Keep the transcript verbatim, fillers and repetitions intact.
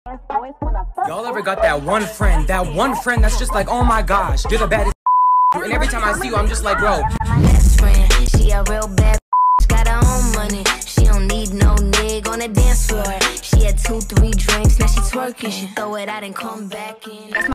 Y'all ever got that one friend, that one friend that's just like, oh my gosh, you're the baddest, and every time I see you, I'm just like, bro. My best friend, she a real bad, got her own money. She don't need no nigga on the dance floor. She had two, three drinks, now she twerking. She throw it out and come back in.